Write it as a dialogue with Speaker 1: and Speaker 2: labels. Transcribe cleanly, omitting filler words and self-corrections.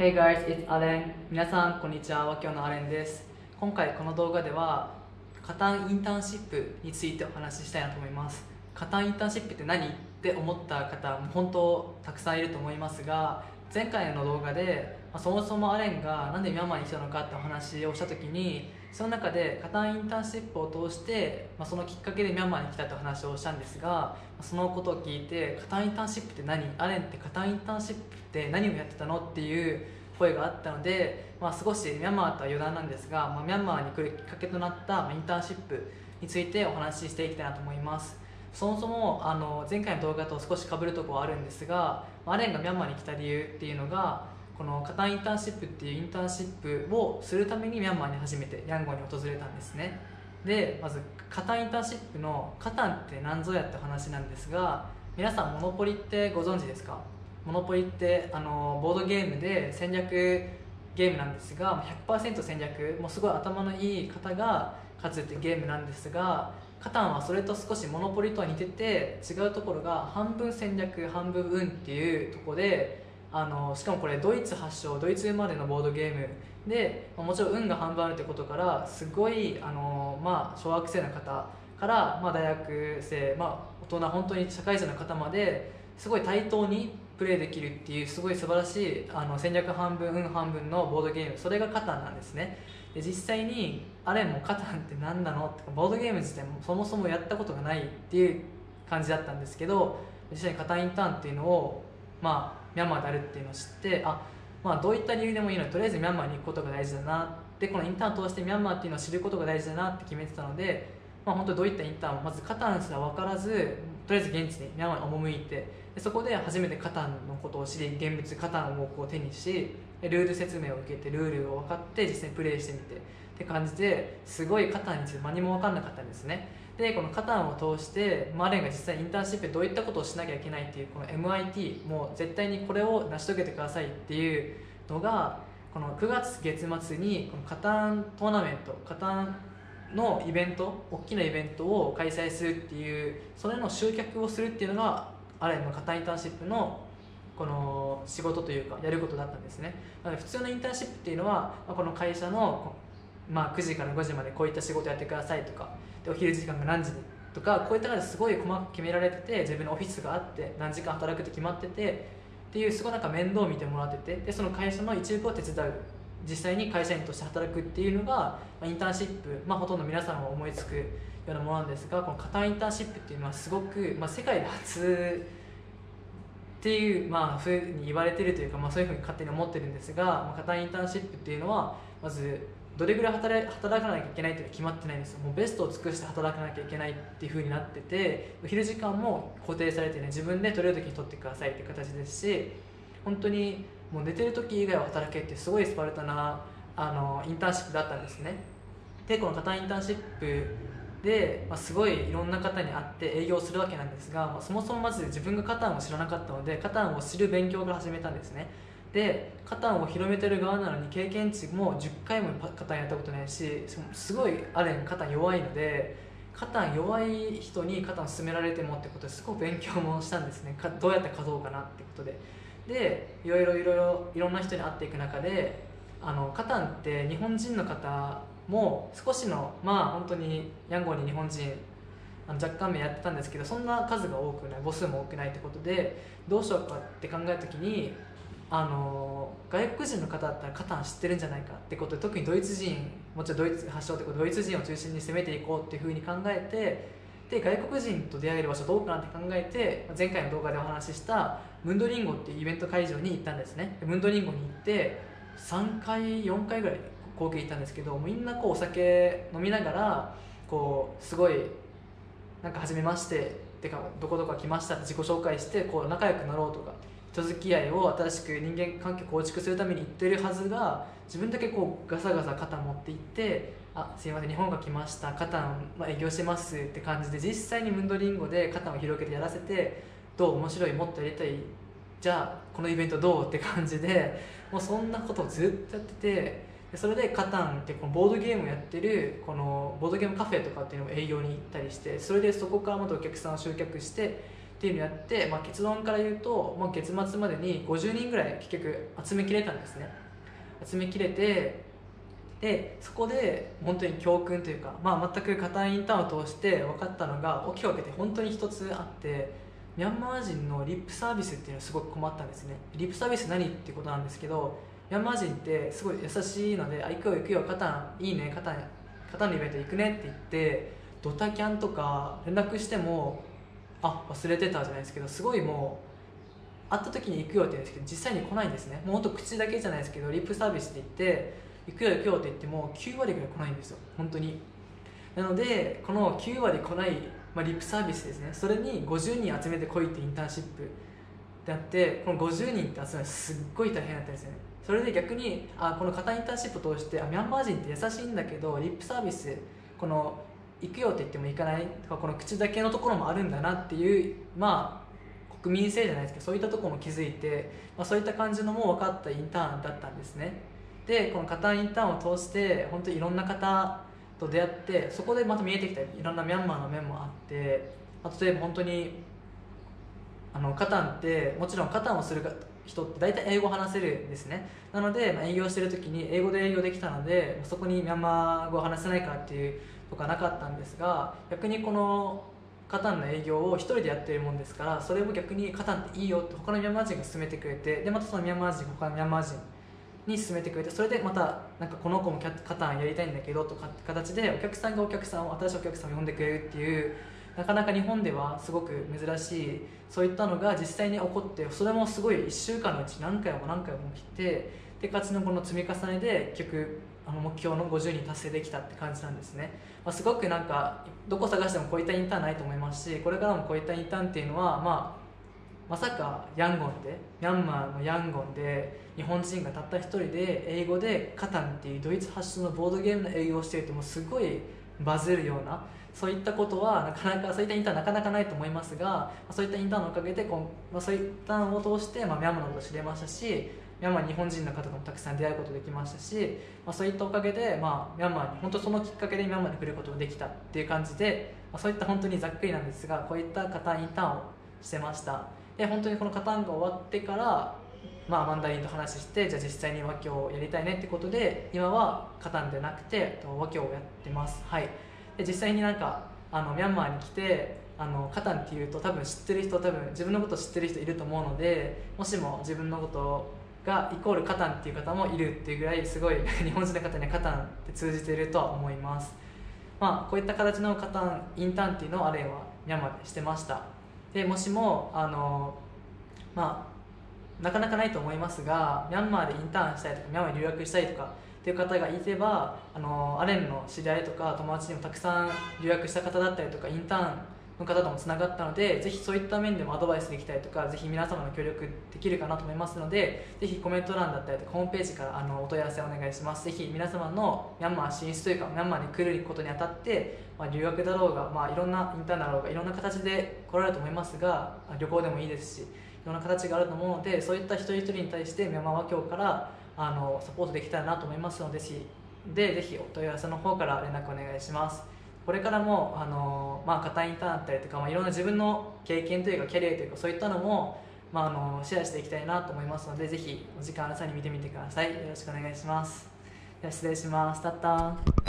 Speaker 1: Hey guys, it's Allen. 皆さん、こんにちは。和教のアレンです。今回この動画では、カタンインターンシップについてお話ししたいなと思います。カタンインターンシップって何って思った方も本当たくさんいると思いますが、前回の動画で、そもそもアレンがなんでミャンマーに来たのかってお話をした時に、その中でカタンインターンシップを通して、そのきっかけでミャンマーに来たという話をしたんですが、そのことを聞いて、カタンインターンシップって何、アレンってカタンインターンシップって何をやってたのっていう声があったので、少しミャンマーとは余談なんですが、ミャンマーに来るきっかけとなったインターンシップについてお話ししていきたいなと思います。そもそも前回の動画と少し被るところはあるんですが、アレンがミャンマーに来た理由っていうのが、このカタンインターンシップっていうインターンシップをするためにミャンマーに初めてヤンゴンに訪れたんですね。でまずカタンインターンシップのカタンって何ぞやって話なんですが、皆さんモノポリってご存知ですか？モノポリってボードゲームで戦略ゲームなんですが、 100% 戦略、もうすごい頭のいい方が勝つっていうゲームなんですが、カタンはそれと少しモノポリとは似てて、違うところが半分戦略半分運っていうところで、しかもこれドイツ発祥、ドイツ生まれのボードゲームで、もちろん運が半分あるってことから、すごい小学生の方から、大学生、大人、本当に社会人の方まですごい対等にプレイできるっていう、すごい素晴らしい戦略半分運半分のボードゲーム、それがカタンなんですね。で実際にアレンもカタンって何なのって、ボードゲーム自体もそもそもやったことがないっていう感じだったんですけど、実際にカタンインターンっていうのをミャンマーであるっていうのを知って、どういった理由でもいいので、とりあえずミャンマーに行くことが大事だなで、このインターンを通してミャンマーっていうのを知ることが大事だなって決めてたので、本当にどういったインターンもまずカタンすら分からず、とりあえず現地にミャンマーに赴いて、でそこで初めてカタンのことを知り、現物カタンをこう手にし、ルール説明を受けてルールを分かって実際にプレイしてみてって感じで、すごいカタンについて何も分からなかったんですね。でこのカタンを通してアレンが実際にインターンシップでどういったことをしなきゃいけないっていう、この MIT もう絶対にこれを成し遂げてくださいっていうのが、この9月月末にこのカタントーナメント、カタンのイベント、大きなイベントを開催するっていう、それの集客をするっていうのがアレンのカタンインターンシップのこの仕事というかやることだったんですね。なので普通のインターンシップっていうのは、この会社の9時から5時までこういった仕事やってくださいとか、でお昼時間が何時にとか、こういった感じですごい細かく決められてて、自分のオフィスがあって何時間働くって決まっててっていう、すごい面倒を見てもらってて、でその会社の一部を手伝う、実際に会社員として働くっていうのが、インターンシップ、ほとんど皆さんも思いつくようなものなんですが、このカタンインターンシップっていうのはすごく、世界で初っていうふうに言われてるというか、そういうふうに勝手に思ってるんですが、カタンインターンシップっていうのはまずどれぐらい働かなきゃいけないっていうのは決まってないんですよ。もうベストを尽くして働かなきゃいけないっていう風になってて、お昼時間も固定されてね、自分で取れる時に取ってくださいっていう形ですし、本当にもう寝てる時以外は働けってすごいスパルタなインターンシップだったんですね。でこのカタンインターンシップで、すごいいろんな方に会って営業するわけなんですが、そもそもまず自分がカタンを知らなかったので、カタンを知る勉強から始めたんですね。でカタンを広めてる側なのに、経験値も10回もカタンやったことないし、すごいアレンカタン弱いので、カタン弱い人にカタンを勧められてもってことですごく勉強もしたんですね。どうやって勝とうかなってことでいろんな人に会っていく中で、カタンって日本人の方も少しの本当にヤンゴンに日本人若干名やってたんですけど、そんな数が多くない、母数も多くないってことで、どうしようかって考えた時に、外国人の方だったらカタン知ってるんじゃないかってことで、特にドイツ人、もちろんドイツ発祥ってことでドイツ人を中心に攻めていこうっていうふうに考えて、で外国人と出会える場所どうかなって考えて、前回の動画でお話ししたムンドリンゴっていうイベント会場に行ったんですね。ムンドリンゴに行って3回4回ぐらい合計行ったんですけど、みんなお酒飲みながらすごい初めましてってか、どこどこ来ましたって自己紹介して仲良くなろうとか、人付き合いを新しく人間関係構築するために言ってるはずが、自分だけガサガサ肩持っていって、すいません日本が来ました、カタン営業してますって感じで、実際にムンドリンゴでカタンを広げてやらせて、どう面白い、もっとやりたい、じゃあこのイベントどうって感じで、もうそんなことをずっとやってて、それでカタンってこのボードゲームをやってるこのボードゲームカフェとかっていうのも営業に行ったりして、それでそこからまたお客さんを集客してっっていうのをやって、結論から言うと、月末までに50人ぐらい結局集めきれたんですね。集めきれて、でそこで本当に教訓というか、全く固いインターンを通して分かったのが、大きく分けて本当に一つあって、ミャンマー人のリップサービスっていうのはすごく困ったんですね。リップサービス何っていうことなんですけど、ミャンマー人ってすごい優しいので、行くよ行くよ、カタンいいね、カタンのイベント行くねって言って、ドタキャンとか連絡しても忘れてたじゃないですけど、すごいもう会った時に行くよって言うんですけど、実際に来ないんですね。もうほんと口だけじゃないですけど、リップサービスで言って行くよ行くよって言っても9割ぐらい来ないんですよ、本当に。なのでこの9割来ない、リップサービスですね、それに50人集めてこいってインターンシップであって、この50人って集めるのすっごい大変だったんですよね。それで逆にこの固いインターンシップを通して、ミャンマー人って優しいんだけどリップサービス、この行くよって言っても行かないとか、この口だけのところもあるんだなっていう、国民性じゃないですけど、そういったところも気づいて、そういった感じのも分かったインターンだったんですね。でこの固いインターンを通して本当にいろんな方と出会って、そこでまた見えてきたいろんなミャンマーの面もあって、例えば本当にカタンってもちろんカタンをする人って大体英語を話せるんですね。なので、営業してる時に英語で営業できたので、そこにミャンマー語を話せないかっていうとかなかったんですが、逆にこのカタンの営業を一人でやっているもんですから、それも逆にカタンっていいよって他のミャンマー人が勧めてくれて、でまたそのミャンマー人他のミャンマー人に勧めてくれて、それでまたこの子もカタンやりたいんだけどとかって形で、お客さんが新しいお客さんを呼んでくれるっていう、なかなか日本ではすごく珍しい、そういったのが実際に起こって、それもすごい1週間のうち何回も何回も起きて、でかつのこの積み重ねで結局目標の50人達成できたって感じなんですね。すごくどこ探してもこういったインターンないと思いますし、これからもこういったインターンっていうのは、まさかヤンゴンで、ミャンマーのヤンゴンで日本人がたった一人で英語でカタンっていうドイツ発祥のボードゲームの営業をしていてもすごいバズるような、そういったことはなかなか、そういったインターンなかなかないと思いますが、そういったインターンのおかげでそういったのを通して、ミャンマーのことを知れましたし、ミャンマー日本人の方ともたくさん出会うことできましたし、そういったおかげで、ミャンマーに本当そのきっかけでミャンマーに来ることができたっていう感じで、そういった本当にざっくりなんですが、こういったカタンインターンをしてました。で本当にこのカタンが終わってから、マンダリンと話して、じゃあ実際に和教をやりたいねってことで、今はカタンでなくて和教をやってます。はい。で実際にミャンマーに来てカタンっていうと多分自分のことを知ってる人いると思うので、もしも自分のことがイコールカタンっていう方もいるっていうぐらい、すごい日本人の方にはカタンって通じているとは思います。こういった形のカタンインターンっていうのをあれはミャンマーでしてました。でもしもなかなかないと思いますが、ミャンマーでインターンしたいとかミャンマーに留学したいとかっていう方がいれば、アレンの知り合いとか友達にもたくさん留学した方だったりとかインターンの方ともつながったので、ぜひそういった面でもアドバイスできたりとか、ぜひ皆様の協力できるかなと思いますので、ぜひコメント欄だったりとかホームページからお問い合わせをお願いします。ぜひ皆様のミャンマー進出というかミャンマーに来ることにあたって、留学だろうが、いろんなインターンだろうがいろんな形で来られると思いますが、旅行でもいいですし、いろんな形があると思うので、そういった一人一人に対してミャンマー和教からサポートできたらなと思いますので、ぜひお問い合わせの方から連絡お願いします。これからも固いインターンだったりとか、いろんな自分の経験というかキャリアというか、そういったのも、シェアしていきたいなと思いますので、ぜひお時間ある際に見てみてください。よろしくお願いします。では失礼します。タッター。